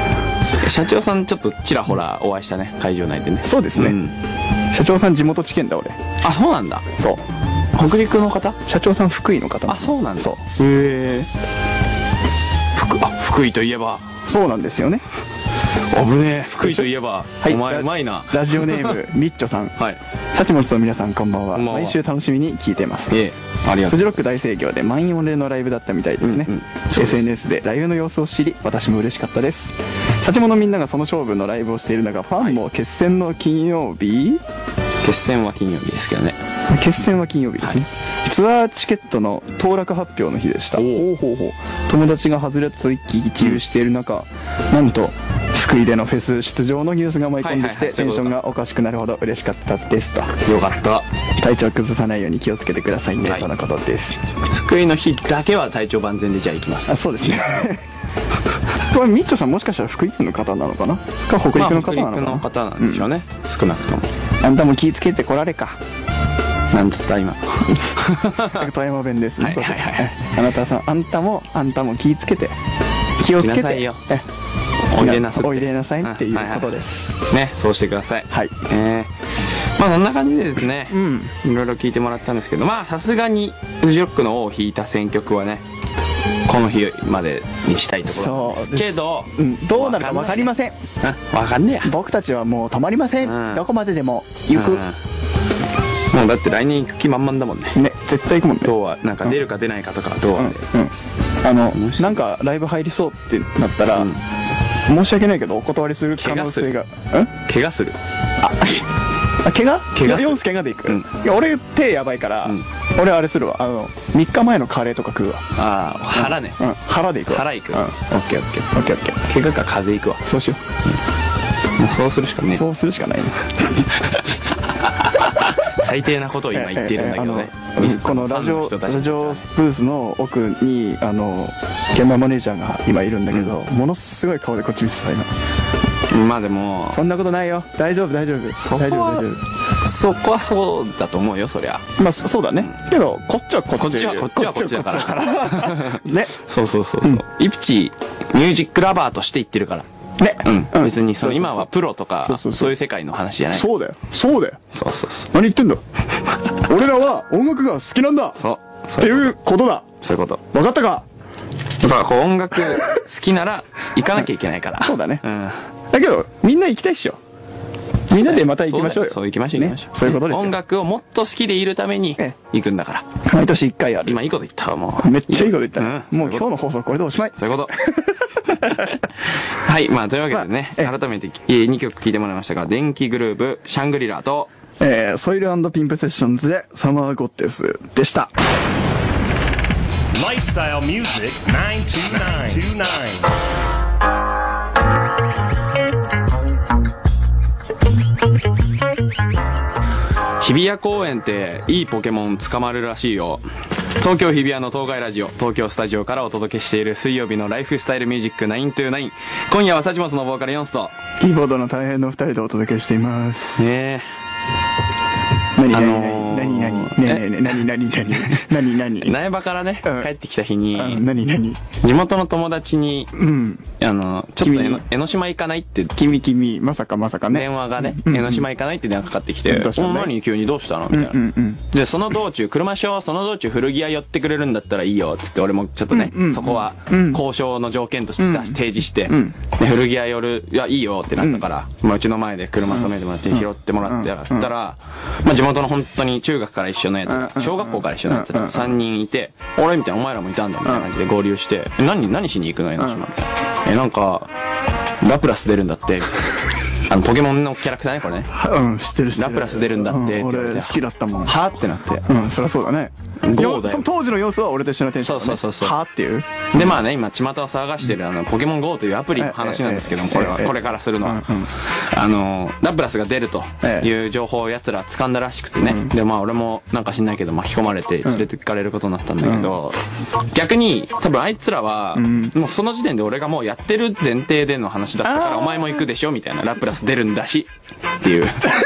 [SPEAKER 3] 社長さんちょっとちらほらお会いしたね、会場内でね。
[SPEAKER 2] そうですね、
[SPEAKER 3] ん
[SPEAKER 2] 社長さん地元地検だ俺。
[SPEAKER 3] あ、そうなんだ。
[SPEAKER 2] そう、
[SPEAKER 3] 北陸の方？
[SPEAKER 2] 社長さん福井の方なの。
[SPEAKER 3] あ、そうなんだ。
[SPEAKER 2] そう、
[SPEAKER 3] へえ。福、あ、福井といえば。
[SPEAKER 2] そうなんですよね。
[SPEAKER 3] 危ねえ、福井といえば。
[SPEAKER 2] はい、
[SPEAKER 3] お前
[SPEAKER 2] ラ
[SPEAKER 3] うまいな。
[SPEAKER 2] ラジオネームみっちょさん。
[SPEAKER 3] はい。
[SPEAKER 2] 立本と皆さんこんばんは。
[SPEAKER 3] こんばんは
[SPEAKER 2] 毎週楽しみに聞いてます。
[SPEAKER 3] ええ、ありがとう。
[SPEAKER 2] フジロック大盛況で満員御礼のライブだったみたいですね、
[SPEAKER 3] うんうん、
[SPEAKER 2] エスエヌエス でライブの様子を知り私も嬉しかったです。幸ものみんながその勝負のライブをしている中、ファンも決戦の金曜日、
[SPEAKER 3] 決戦は金曜日ですけどね。
[SPEAKER 2] 決戦は金曜日ですね、はい、ツアーチケットの当落発表の日でした。おおほうほう。友達が外れたと一喜一憂している中、うん、なんと福井でのフェス出場のニュースが舞い込んできてテンションがおかしくなるほど嬉しかったですと。
[SPEAKER 3] よかった。
[SPEAKER 2] 体調崩さないように気をつけてくださいね、
[SPEAKER 3] はい、
[SPEAKER 2] とのことです。
[SPEAKER 3] 福井の日だけは体調万全でじゃあ行きます。
[SPEAKER 2] あ、そうですねこれミッチョさんもしかしたら福井県の方なのかなか北陸の方なのかな、
[SPEAKER 3] まあ、北陸の方なんでしょうね、うん、少なくとも。
[SPEAKER 2] あんたも気ぃつけてこられか。
[SPEAKER 3] なんつった今
[SPEAKER 2] 富山弁ですね。
[SPEAKER 3] はいはいはい、
[SPEAKER 2] あなたさん、あんたもあんたも気ぃつけて気をつけて
[SPEAKER 3] よ
[SPEAKER 2] え
[SPEAKER 3] おいでなす
[SPEAKER 2] おいでなさいっていうことです、
[SPEAKER 3] はいはいはい、ね、そうしてください。
[SPEAKER 2] はい、
[SPEAKER 3] えー、まあそんな感じでですね、
[SPEAKER 2] うん、
[SPEAKER 3] いろいろ聞いてもらったんですけど、まあさすがにフジロックの尾を引いた選曲はねこの日までにしたいところなんですけど、
[SPEAKER 2] うん、どうなるか分かりません。
[SPEAKER 3] 分かんねえや。
[SPEAKER 2] 僕たちはもう止まりません、うん、どこまででも行く、うん、
[SPEAKER 3] もうだって来年行く気満々だもんね。
[SPEAKER 2] ね、絶対行くもんね。
[SPEAKER 3] どうはなんか出るか出ないかとかどうはね、
[SPEAKER 2] うんうん、あのなんかライブ入りそうってなったら、うん、申し訳ないけどお断りする可能性が。
[SPEAKER 3] 怪我する。
[SPEAKER 2] ああ、怪我
[SPEAKER 3] 怪我
[SPEAKER 2] ヨンスケがで行く、うん、いや俺手やばいから、うん、俺あれするわ、あのみっかまえのカレーとか食うわ。あ
[SPEAKER 3] あ、腹ね、
[SPEAKER 2] うん、腹で行くわ。
[SPEAKER 3] 腹行く、うん、
[SPEAKER 2] オッケーオッケーオッケーオッケー。
[SPEAKER 3] 怪我か風邪行くわ。
[SPEAKER 2] そうしよ
[SPEAKER 3] う、うん、もうそうするしかねえ。
[SPEAKER 2] そうするしかないね
[SPEAKER 3] 最低なことを今言ってるんだけどね、
[SPEAKER 2] ええええ、このラジオラジオブースの奥にあの現場マネージャーが今いるんだけど、うん、ものすごい顔でこっち見てた今。
[SPEAKER 3] まあでも
[SPEAKER 2] そんなことないよ、大丈夫大丈夫、
[SPEAKER 3] そこは
[SPEAKER 2] 大丈夫大丈夫、
[SPEAKER 3] そこはそうだと思うよ、そりゃ。
[SPEAKER 2] まあそうだね、うん、けどこっちはこっち、
[SPEAKER 3] こっちはこっちはこっちだから
[SPEAKER 2] ね、
[SPEAKER 3] そうそうそうそう、うん、イプチミュージックラバーとして言ってるから
[SPEAKER 2] ね、
[SPEAKER 3] うん、別にその今はプロとかそういう世界の話じゃない。
[SPEAKER 2] そうだよそうだよ、
[SPEAKER 3] そうそうそう、
[SPEAKER 2] 何言ってんだ俺らは音楽が好きなんだ、
[SPEAKER 3] そう
[SPEAKER 2] っていうことだ。
[SPEAKER 3] そういうこと、
[SPEAKER 2] 分かったか。
[SPEAKER 3] だからこう音楽好きなら行かなきゃいけないから
[SPEAKER 2] そうだね、
[SPEAKER 3] うん、
[SPEAKER 2] だけどみんな行きたいっしょ。みんなでまた行きましょうよ。
[SPEAKER 3] そう行きましょう行きましょう、
[SPEAKER 2] そういうことですよ。
[SPEAKER 3] 音楽をもっと好きでいるために行くんだから。
[SPEAKER 2] 毎年いっかいある。
[SPEAKER 3] 今いいこと言ったわ、もう
[SPEAKER 2] めっちゃいいこと言った、
[SPEAKER 3] うん、
[SPEAKER 2] もう今日の放送これでおしまい。
[SPEAKER 3] そういうことはい、まあというわけでね、まあ、改めてにきょく聴いてもらいましたが、電気グルーヴシャングリラと、
[SPEAKER 2] えー、ソイル&ピンプセッションズでサマーゴッテスでした。
[SPEAKER 1] Lifestyle Music ナインツーナイン。
[SPEAKER 3] 日比谷公園っていいポケモン捕まるらしいよ。東京日比谷の東海ラジオ東京スタジオからお届けしている水曜日のライフスタイルミュージックナインツーナイン。今夜はサチモスのボーカルヨンスと
[SPEAKER 2] キーボードの大変のふたりでお届けしています
[SPEAKER 3] ね。
[SPEAKER 2] 何何何何何何何何何何何
[SPEAKER 3] 苗場からね、帰ってきた日に
[SPEAKER 2] 何何
[SPEAKER 3] 地元の友達に、
[SPEAKER 2] うん、
[SPEAKER 3] あのちょっと江ノ江ノ島行かないって
[SPEAKER 2] 君君まさかまさかね
[SPEAKER 3] 電話がね、江ノ島行かないって電話かかってきて、お何急にどうしたのみたいな。でその道中車掌その道中古着屋寄ってくれるんだったらいいよっつって、俺もちょっとねそこは交渉の条件として提示して、古着屋寄るいやいいよってなったから、まあうちの前で車止めてもらって拾ってもらってやったら、まあ地元の本当に中学から一緒のやつが小学校から一緒のやつがさんにんいて、俺みたいなお前らもいたんだみたいな感じで合流して、何何しに行くの江ノ島みたいな。えなんかラプラス出るんだってみたいな。あのポケモンのキャラクターねこれね。
[SPEAKER 2] うん知ってる知ってる。
[SPEAKER 3] ラプラス出るんだって。
[SPEAKER 2] 俺好きだったもん。
[SPEAKER 3] はってなって。
[SPEAKER 2] うんそりゃそうだね。
[SPEAKER 3] どうだよ。
[SPEAKER 2] その当時の様子は俺と一緒のテンション。
[SPEAKER 3] そうそうそうそう。
[SPEAKER 2] はっていう。
[SPEAKER 3] でまあね今巷を騒がしてるあのポケモン ゴー というアプリの話なんですけども、これはこれからするのはあのラプラスが出るという情報をやつら掴んだらしくてね。でまあ俺もなんか知んないけど巻き込まれて連れて行かれることになったんだけど、逆に多分あいつらはもうその時点で俺がもうやってる前提での話だったから、お前も行くでしょみたいな、ラプラス出るんだしっていう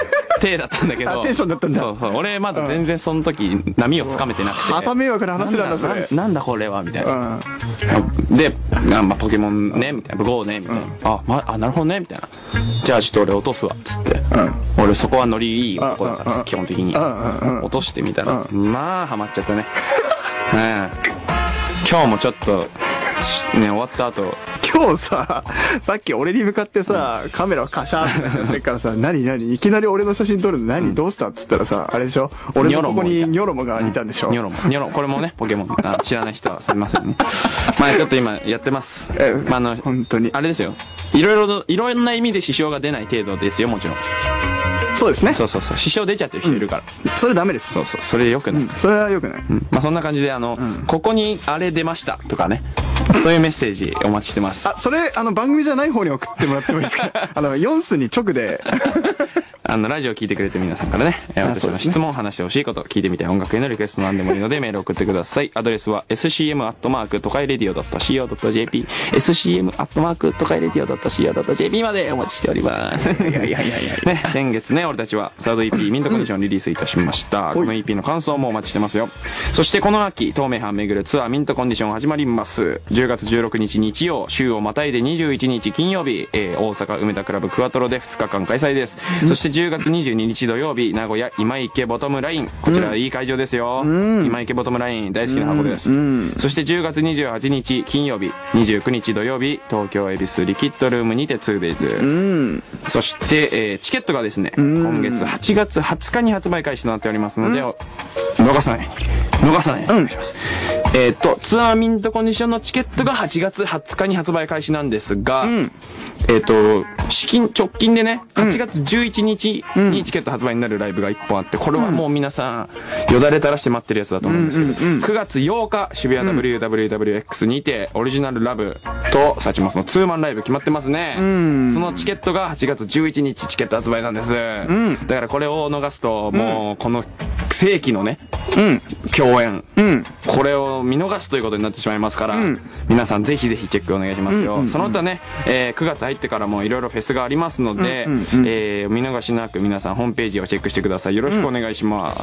[SPEAKER 3] 体だったんだけど。
[SPEAKER 2] あテンションだったんだ。
[SPEAKER 3] そうそう。俺まだ全然その時波をつかめてなくて。
[SPEAKER 2] はた迷惑な話なんだそれ。
[SPEAKER 3] なんだなんだこれはみたいな。
[SPEAKER 2] うん。
[SPEAKER 3] で、あまあ、ポケモンねみたいな、ゴーねみたいな。あ、まあなるほどねみたいな。じゃあちょっと俺落とすわっつって。俺そこはノリいい男だから基本的に落としてみたら、まあハマっちゃったね。うん。今日もちょっとね終わった後。
[SPEAKER 2] 今日さ、さっき俺に向かってさ、カメラをカシャーってやってるからさ、何何いきなり俺の写真撮るの何、どうしたっつったらさ、あれでしょ、俺のここにニョロモがいたんでしょ。
[SPEAKER 3] ニョロモ。ニョロモ。これもね、ポケモン。あ知らない人はすみませんね。まあちょっと今やってます。
[SPEAKER 2] え
[SPEAKER 3] まああの、
[SPEAKER 2] 本当に。
[SPEAKER 3] あれですよ。いろいろと、いろんな意味で支障が出ない程度ですよ、もちろん。
[SPEAKER 2] そうですね。
[SPEAKER 3] そうそうそう。支障出ちゃってる人いるから。
[SPEAKER 2] それダメです。
[SPEAKER 3] そうそう。それ良くない。
[SPEAKER 2] それは良くない。
[SPEAKER 3] まあそんな感じで、あの、ここにあれ出ましたとかね。そういうメッセージお待ちしてます。
[SPEAKER 2] あ、それ、あの、番組じゃない方に送ってもらってもいいですか？あの、ヨンスに直で。
[SPEAKER 3] あの、ラジオ聞いてくれてる皆さんからね、私の質問、話してほしいこと、聞いてみたい音楽へのリクエストなんでもいいのでメール送ってください。アドレスは エスシーエム アットマーク、トカイレディオ ドットシーオー ドットジェーピー、エスシーエム アットマーク、トカイレディオ ドットシーオー ドットジェーピー までお待ちしております。いやいやいやいやね、先月ね、俺たちはサード イーピー ミントコンディションリリースいたしました。この イーピー の感想もお待ちしてますよ。そしてこの秋、東名阪巡るツアーミントコンディション始まります。じゅうがつじゅうろくにち日曜、週をまたいでにじゅういちにち金曜日、えー、大阪梅田クラブクワトロでふつかかん開催です。そしてじゅうがつにじゅうににち土曜日、名古屋今池ボトムライン。こちらいい会場ですよ。今池ボトムライン大好きな箱です。そしてじゅうがつにじゅうはちにち金曜日、にじゅうくにち土曜日、東京恵比寿リキッドルームにて ツーデイズ。そして、えー、チケットがですね、今月はちがつはつかに発売開始となっておりますので、逃さない。逃さない。お願いします。えっと、ツアーミントコンディションのチケットがはちがつはつかに発売開始なんですが、えっと、資金、直近でね、はちがつじゅういちにちにチケット発売になるライブがいっぽんあって、これはもう皆さん、よだれ垂らして待ってるやつだと思うんですけど、くがつようか、渋谷 ダブリューダブリューダブリューエックス にて、オリジナルラブと、サチモスのツーマンライブ決まってますね。そのチケットがはちがつじゅういちにちチケット発売なんです。だからこれを逃すと、もう、この世紀のね、共演、これを見逃すということになってしまいますから、皆さんぜひぜひチェックお願いしますよ。その他ね、えー、くがつ入ってからもいろいろフェスがありますので、えー、見逃しなく皆さんホームページをチェックしてください。よろしくお願いします。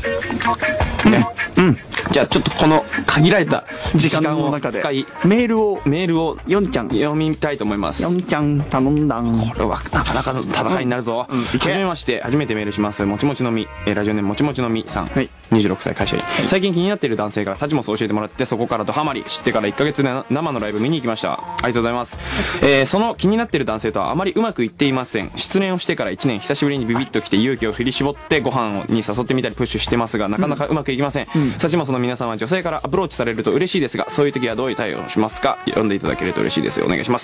[SPEAKER 3] ね。じゃあちょっとこの限られた時間を使い、
[SPEAKER 2] メールを、
[SPEAKER 3] メールを
[SPEAKER 2] ヨンちゃん
[SPEAKER 3] 読みたいと思います。
[SPEAKER 2] ヨンちゃん頼んだん。
[SPEAKER 3] これはなかなかの戦いになるぞ。はじめまして、初めてメールします。もちもちのみ、えー、ラジオネームもちもちのみさん。はい。にじゅうろくさい会社員。最近気になっている男性からサチモスを教えてもらって、そこからドハマり、知ってからいっかげつで生のライブ見に行きました。ありがとうございます。えー、その気になっている男性とはあまりうまくいっていません。失恋をしてからいちねん、久しぶりにビビッと来て勇気を振り絞ってご飯に誘ってみたりプッシュしてますが、なかなかうまくいきません。サチモスの皆さんは女性からアプローチされると嬉しいですが、そういう時はどういう対応をしますか？読んでいただけると嬉しいですよ。お願いします。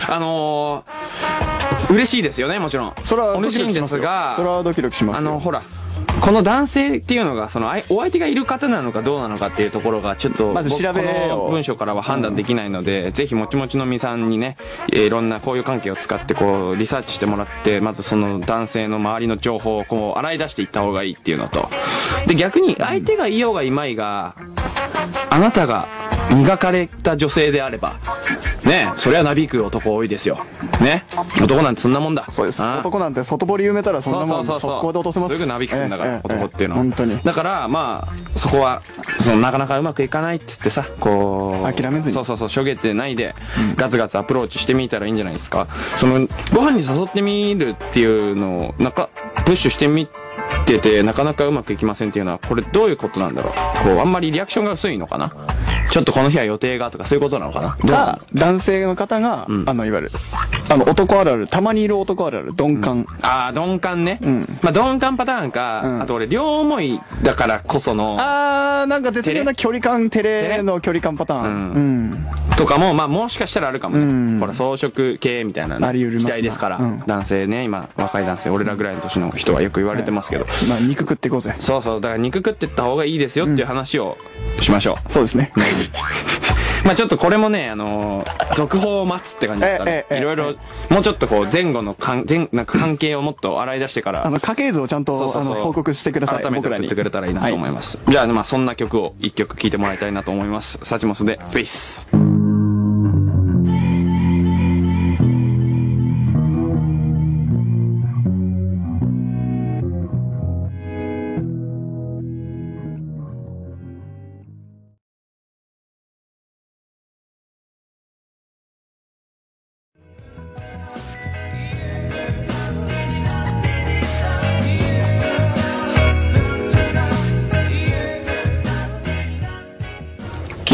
[SPEAKER 3] あのー、嬉しいですよね、もちろん。
[SPEAKER 2] それは
[SPEAKER 3] 嬉しいんですが、
[SPEAKER 2] それはドキドキしますよ。
[SPEAKER 3] あの、ほら、この男性っていうのが、その、お相手がいる方なのかどうなのかっていうところが、ちょっと、
[SPEAKER 2] まず調べよう。
[SPEAKER 3] この文章からは判断できないので、ぜひもちもちのみさんにね、いろんな交友関係を使って、こう、リサーチしてもらって、まずその男性の周りの情報をこう、洗い出していった方がいいっていうのと、で、逆に相手がいようがいまいが、あなたが磨かれた女性であれば、ね、そりゃなびく男多いですよ。ね。男なんてそんなもんだ。
[SPEAKER 2] そうです。男なんて外堀埋めたらそんなもん
[SPEAKER 3] そうそうそうそう
[SPEAKER 2] 速攻で落とせます。
[SPEAKER 3] すぐなびくんだから、
[SPEAKER 2] ええ
[SPEAKER 3] 男っていうのは。
[SPEAKER 2] 本当に。
[SPEAKER 3] だから、まあ、そこは、その、なかなかうまくいかないっつってさ、こう、
[SPEAKER 2] 諦めずに。
[SPEAKER 3] そうそうそう、しょげてないで、ガツガツアプローチしてみたらいいんじゃないですか。その、ご飯に誘ってみるっていうのを、なんか、プッシュしてみてて、なかなかうまくいきませんっていうのは、これどういうことなんだろう。こう、あんまりリアクションが薄いのかな。ちょっとこの日は予定がとかそういうことなのかな。
[SPEAKER 2] が、男性の方が、あの、いわゆる、あの、男あるある、たまにいる男あるある、鈍感。
[SPEAKER 3] ああ、鈍感ね。まあ、鈍感パターンか、あと俺、両思いだからこその、
[SPEAKER 2] あー、なんか絶妙な距離感、テレの距離感パターン。うん。
[SPEAKER 3] とかも、まあ、もしかしたらあるかもね。ほら、装飾系みたいな時代ですから、男性ね、今、若い男性、俺らぐらいの年の人はよく言われてますけど。
[SPEAKER 2] まあ、肉食っていこうぜ。
[SPEAKER 3] そうそう、だから肉食ってった方がいいですよっていう話をしましょ
[SPEAKER 2] う。そうですね。
[SPEAKER 3] まあちょっとこれもね、あのー、続報を待つって感じですかね。いろいろ、もうちょっとこう、前後の関、前、なんか関係をもっと洗い出してから。
[SPEAKER 2] あの、家系図をちゃんと、あの、報告してください。
[SPEAKER 3] 改めて送ってくれたらいいなと思います。じゃあ、まあそんな曲を一曲聴いてもらいたいなと思います。サチモスで、フェイス。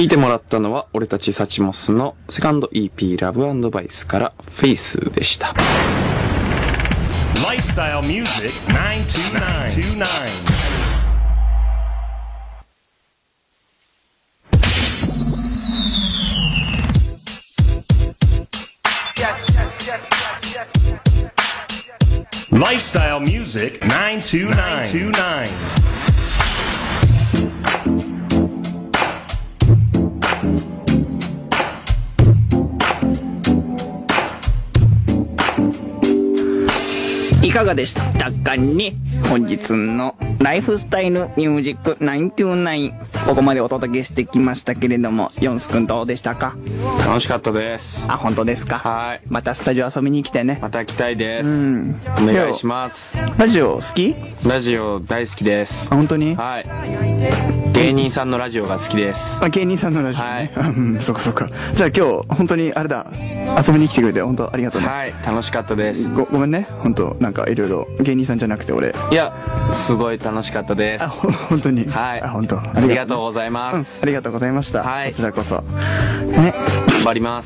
[SPEAKER 3] 聴いてもらったのは俺たちサチモスのセカンド イーピー ラブ&バイスからフェイスでした。
[SPEAKER 1] Lifestyle Music きゅうにーきゅうきゅうLifestyle Music きゅうにーきゅうきゅう
[SPEAKER 2] いかがでしたかね。本日のライフスタイルミュージックきゅうにーきゅうきゅう、ここまでお届けしてきましたけれども、ヨンスくんどうでしたか？
[SPEAKER 3] 楽しかったです。
[SPEAKER 2] あ、本当ですか？
[SPEAKER 3] はい。
[SPEAKER 2] またスタジオ遊びに来てね。
[SPEAKER 3] また来たいです。
[SPEAKER 2] うん。
[SPEAKER 3] お願いします。
[SPEAKER 2] ラジオ好き？
[SPEAKER 3] ラジオ大好きです。
[SPEAKER 2] あ、本当に？
[SPEAKER 3] はい。芸人さんのラジオが好きです。
[SPEAKER 2] あ、芸人さんのラジオね。はい。うん、そっかそっか。じゃあ今日本当にあれだ、遊びに来てくれて本当ありがとうね。
[SPEAKER 3] はい。楽しかったです。
[SPEAKER 2] ご、ごめんね。本当なんかいろいろ芸人さんじゃなくて俺。
[SPEAKER 3] いや、すごい楽しかったです。
[SPEAKER 2] あ、ほ本当に。
[SPEAKER 3] はい。
[SPEAKER 2] あ、本当。
[SPEAKER 3] ありがとうございます。
[SPEAKER 2] うん、ありがとうございました。
[SPEAKER 3] はい。
[SPEAKER 2] こちらこそ。ね。
[SPEAKER 3] 頑張ります。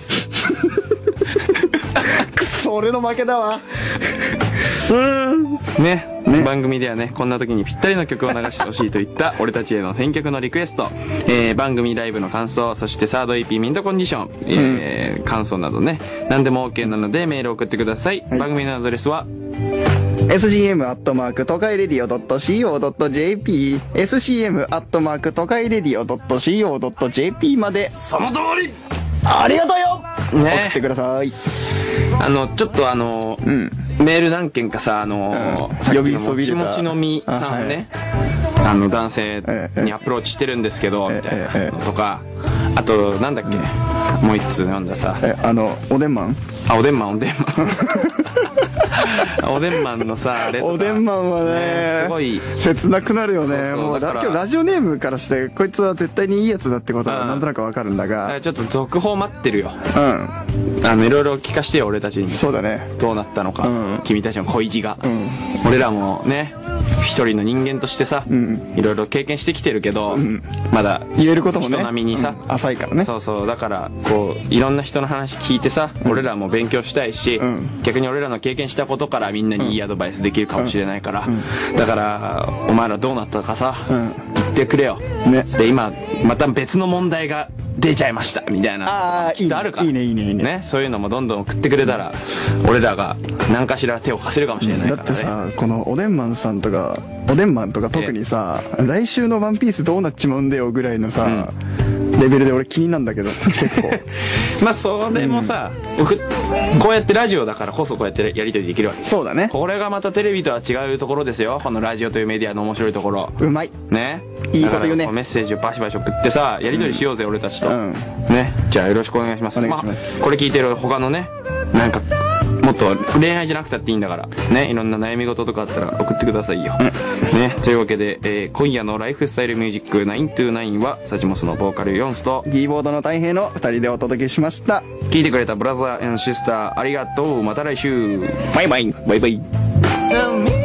[SPEAKER 2] くそ、俺の負けだわ。うん
[SPEAKER 3] ね。
[SPEAKER 2] ね、
[SPEAKER 3] 番組ではね、こんな時にぴったりの曲を流してほしいといった俺たちへの選曲のリクエスト、えー、番組ライブの感想、そしてサード イーピー ミントコンディション、えーうん、感想などね、何でも OK なのでメールを送ってください。はい、番組のアドレスは
[SPEAKER 2] エスジーエム アットマーク、トカイレディオ ドット シーオー ドット ジェーピー エスシーエム アットマーク、トカイレディオ ドット シーオー ドット ジェーピー まで。
[SPEAKER 3] その通り。
[SPEAKER 2] ありがとうよ、ね、送ってください。
[SPEAKER 3] あのちょっとあの、うん、メール何件かさ、あの、うん、さっきのもちもちのみさんね、あ、はい、あの男性にアプローチしてるんですけど、みたいなのとか、あとなんだっけ、もう一通読んださ、
[SPEAKER 2] え、あのおでんマン、
[SPEAKER 3] あ、おでんマンおでんマンおでんマンのさ、あれとか
[SPEAKER 2] おでんマンは ね, ね
[SPEAKER 3] すごい
[SPEAKER 2] 切なくなるよね。
[SPEAKER 3] そうそう、
[SPEAKER 2] もうだ今日ラジオネームからしてこいつは絶対にいいやつだってことがなんとなくわかるんだが、
[SPEAKER 3] ちょっと続報待ってるよ。
[SPEAKER 2] うん、あ
[SPEAKER 3] のいろいろ聞かしてよ俺たちに。
[SPEAKER 2] そうだね、
[SPEAKER 3] どうなったのか、うん、君たちの恋路が、うん、俺らもね一人の人間としてさ、うん、いろいろ経験してきてるけど、うん、まだ
[SPEAKER 2] 言えることもね
[SPEAKER 3] 人並みにさ、
[SPEAKER 2] うん、浅いからね。
[SPEAKER 3] そうそう、だからこういろんな人の話聞いてさ、うん、俺らも勉強したいし、うん、逆に俺らの経験したことからみんなにいいアドバイスできるかもしれないから、うんうん、だからお前らどうなったかさ、うん、言ってくれよ、ね、で今また別の問題が出ちゃいましたみたいな、あきっとあるから、
[SPEAKER 2] いいねいいねいいね、
[SPEAKER 3] ね、そういうのもどんどん送ってくれたら俺らが何かしら手を貸せるかもしれないからね。
[SPEAKER 2] だってさ、このおでんマンさんとかおでんマンとか特にさ、来週のワンピースどうなっちまうんだよぐらいのさ、うん、レベルで俺気になんだけど結構
[SPEAKER 3] まあそれもさ、うん、僕こうやってラジオだからこそこうやってやり取りできるわけ。
[SPEAKER 2] そうだね。
[SPEAKER 3] これがまたテレビとは違うところですよ、このラジオというメディアの面白いところ。
[SPEAKER 2] うまい
[SPEAKER 3] ね、
[SPEAKER 2] いいこと言うね。
[SPEAKER 3] メッセージをバシバシ送ってさ、やり取りしようぜ、うん、俺たちと、うん、ね。じゃあよろしくお願いします。
[SPEAKER 2] お願いします、
[SPEAKER 3] まあ、これ聞いてる他のね、なんかもっと恋愛じゃなくたっていいんだからね、いろんな悩み事とかあったら送ってくださいよ、うん、ね。というわけで、えー、今夜のライフスタイルミュージックきゅうにーきゅうはサチモスのボーカルヨンスと
[SPEAKER 2] キーボードの大平のふたりでお届けしました。
[SPEAKER 3] 聞いてくれたブラザー&シスターありがとう。また来週。
[SPEAKER 2] バイバイ
[SPEAKER 3] バイバイ。